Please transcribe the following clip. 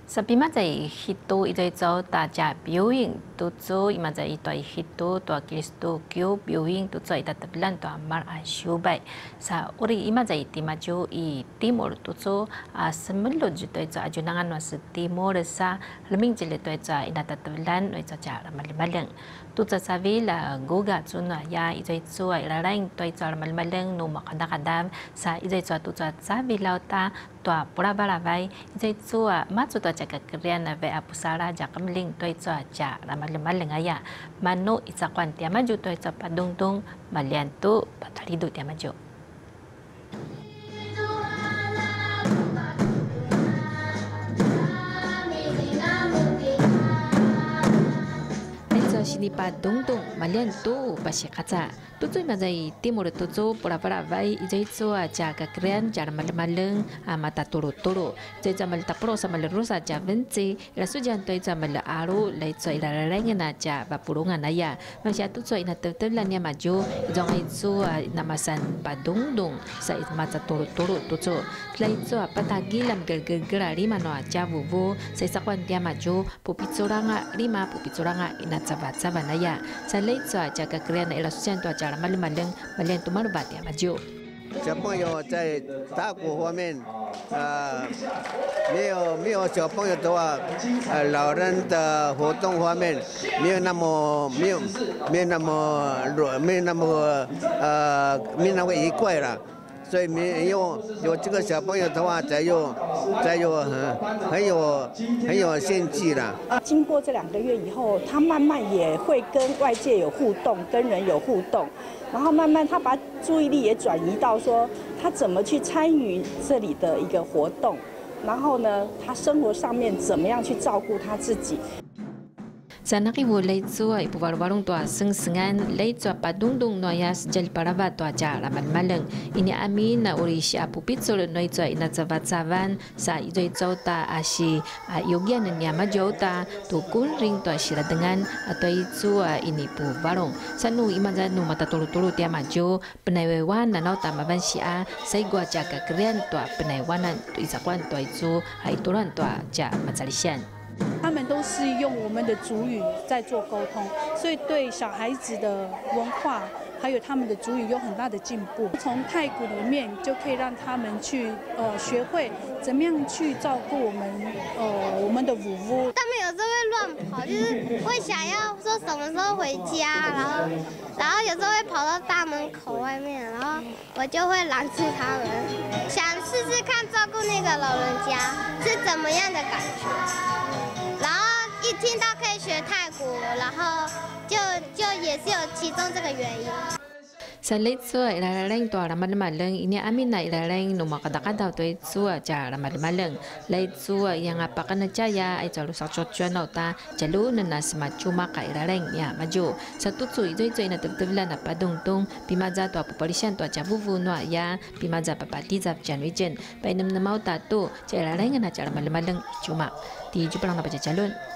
Sabi mazay hito ito taja viewing tutso imazay ito hito to Kristo kyo viewing tutso itatablan to amar asyubay sa uri imazay timajo I timor tutso semelo jito ito ajunangan was timor sa leming jile to ito inatatablan no ito ja ramalmalang tutsa sabi la goga tsuno ya ito iraraing to ito ramalmalang no makadakadam sa ito tutsa sabi lauta to purabarabay ito matsu to jaga krian ve apusara jakamling to ito ja ramalmalang aya mano isakwan tiamaju to ito padungtung maliantu patalido tiamaju. Sini padungtung malian tu pasti kaca. Tutu mazai timur tutu pura-pura vai ijaiso aja kekrian jar malam-malam mata turu-turu. Jaja mal tapro sama lerus aja benci. Rasu janto aja mal aru laitso ila rengen aja bapurungan aya. Masya tutu ina tertelan ya maju. Jong itu namasan padungtung sa mata turu-turu tutu. Laitso apa tagilam gerger lima no aja bubu. Saya sakwan dia maju. Pupitsoranga lima pupitsoranga ina cabat sabanaya. Sa laitso aja kekrian ila sujan tu aja malam-malam malian tu marbat ya maju. 小朋友在打鼓方面，没有小朋友的话，老人的活动方面没有那么愉快了。 所以有这个小朋友的话，才有很有兴趣了。 经过这2个月以后，他慢慢也会跟外界有互动，跟人有互动，然后慢慢他把注意力也转移到说他怎么去参与这里的一个活动，然后呢，他生活上面怎么样去照顾他自己。 Sa nakiwalay ito ay puwarwarong to sengsengan lay ito padungdung no ya sejal paraba to aja ramal-malang ini amin na uri siya pupitsol no ito inatsavat-savan sa ito ta asi yogyan niya majota to kunring to asira dengan atau itu ini puwarong sa nu imanza nu matatulu-tulu tiya majo penaiwan na no tamaban siya sa igwa jaga kerian to penaiwanan to isakwan to itu ituran to aja matsalisyan. 他们都是用我们的族语在做沟通，所以对小孩子的文化还有他们的族语有很大的进步。从太鼓里面就可以让他们去学会怎么样去照顾我们的舞夫。 他们有时候会乱跑，就是会想要说什么时候回家，然后有时候会跑到大门口外面，然后我就会拦住他们，想试试看照顾那个老人家是怎么样的感觉。 然后一听到可以学太鼓，然后就也是有其中这个原因。 Sa leitso ilareng to ramal-malang ini amin na ilareng no makadakadaw to itso ja ramal-malang leitso yang apakan na jaya ay jalo sa chotchua na ta jalo na nas machuma ka ilareng ya maju sa tutso ito ina tebtebla na padungtung pimaza to apupalisyan to jabuvu no ya pimaza papatiza janwijen painam na mau ta to ja ilareng na ja ramal-malang chuma di jupalang na pa jalon.